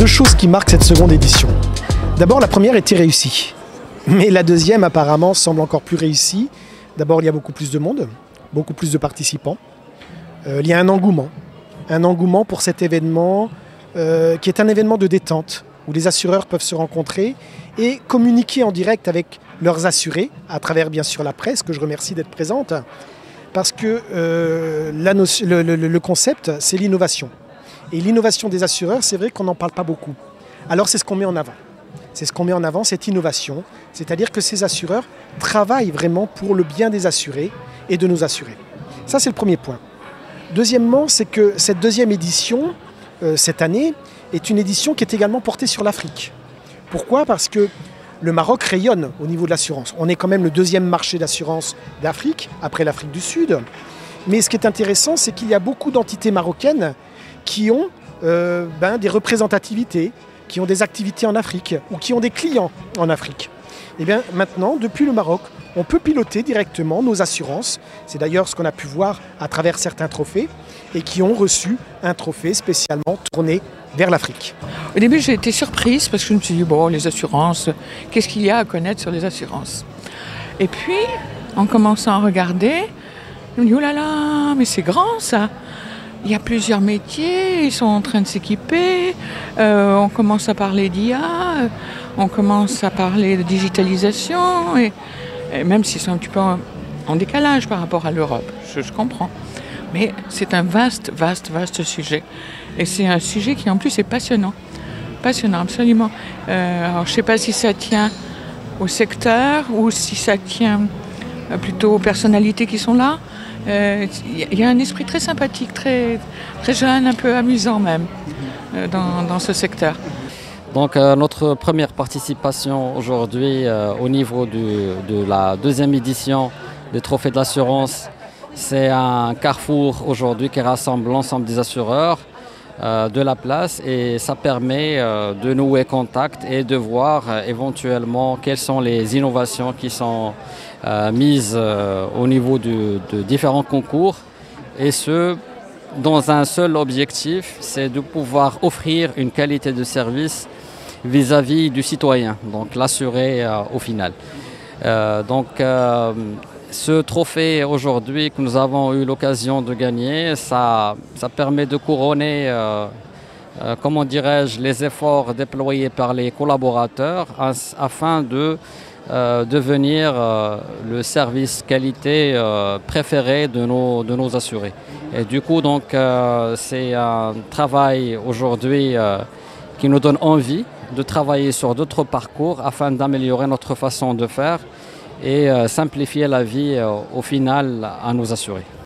deux choses qui marquent cette seconde édition. D'abord, la première était réussie. Mais la deuxième, apparemment, semble encore plus réussie. D'abord, il y a beaucoup plus de monde, beaucoup plus de participants. Il y a un engouement pour cet événement qui est un événement de détente, où les assureurs peuvent se rencontrer et communiquer en direct avec leurs assurés, à travers bien sûr la presse, que je remercie d'être présente, parce que le concept, c'est l'innovation. Et l'innovation des assureurs, c'est vrai qu'on n'en parle pas beaucoup. Alors c'est ce qu'on met en avant. C'est ce qu'on met en avant, cette innovation, c'est-à-dire que ces assureurs travaillent vraiment pour le bien des assurés et de nos assurés. Ça, c'est le premier point. Deuxièmement, c'est que cette deuxième édition, cette année, est une édition qui est également portée sur l'Afrique. Pourquoi ? Parce que le Maroc rayonne au niveau de l'assurance. On est quand même le deuxième marché d'assurance d'Afrique, après l'Afrique du Sud. Mais ce qui est intéressant, c'est qu'il y a beaucoup d'entités marocaines qui ont des représentativités, qui ont des activités en Afrique ou qui ont des clients en Afrique. Et bien maintenant, depuis le Maroc, on peut piloter directement nos assurances. C'est d'ailleurs ce qu'on a pu voir à travers certains trophées et qui ont reçu un trophée spécialement tourné vers l'Afrique. Au début, j'ai été surprise parce que je me suis dit, bon, les assurances, qu'est-ce qu'il y a à connaître sur les assurances ? Et puis, en commençant à regarder, je me dis, oh là là, mais c'est grand ça ! Il y a plusieurs métiers, ils sont en train de s'équiper, on commence à parler d'IA, on commence à parler de digitalisation, et même s'ils sont un petit peu en décalage par rapport à l'Europe, je comprends. Mais c'est un vaste sujet. Et c'est un sujet qui en plus est passionnant. Passionnant, absolument. Alors je ne sais pas si ça tient au secteur ou si ça tient plutôt aux personnalités qui sont là. Il y a un esprit très sympathique, très jeune, un peu amusant même dans ce secteur. Donc notre première participation aujourd'hui au niveau de la deuxième édition des Trophées de l'assurance, c'est un carrefour aujourd'hui qui rassemble l'ensemble des assureurs de la place et ça permet de nouer contact et de voir éventuellement quelles sont les innovations qui sont mises au niveau de différents concours et ce dans un seul objectif, c'est de pouvoir offrir une qualité de service vis-à-vis du citoyen, donc l'assuré au final. Ce trophée aujourd'hui que nous avons eu l'occasion de gagner, ça permet de couronner, comment dirais-je, les efforts déployés par les collaborateurs afin de devenir le service qualité préféré de nos assurés. Et du coup, donc, c'est un travail aujourd'hui qui nous donne envie de travailler sur d'autres parcours afin d'améliorer notre façon de faire et simplifier la vie au final à nos assurés.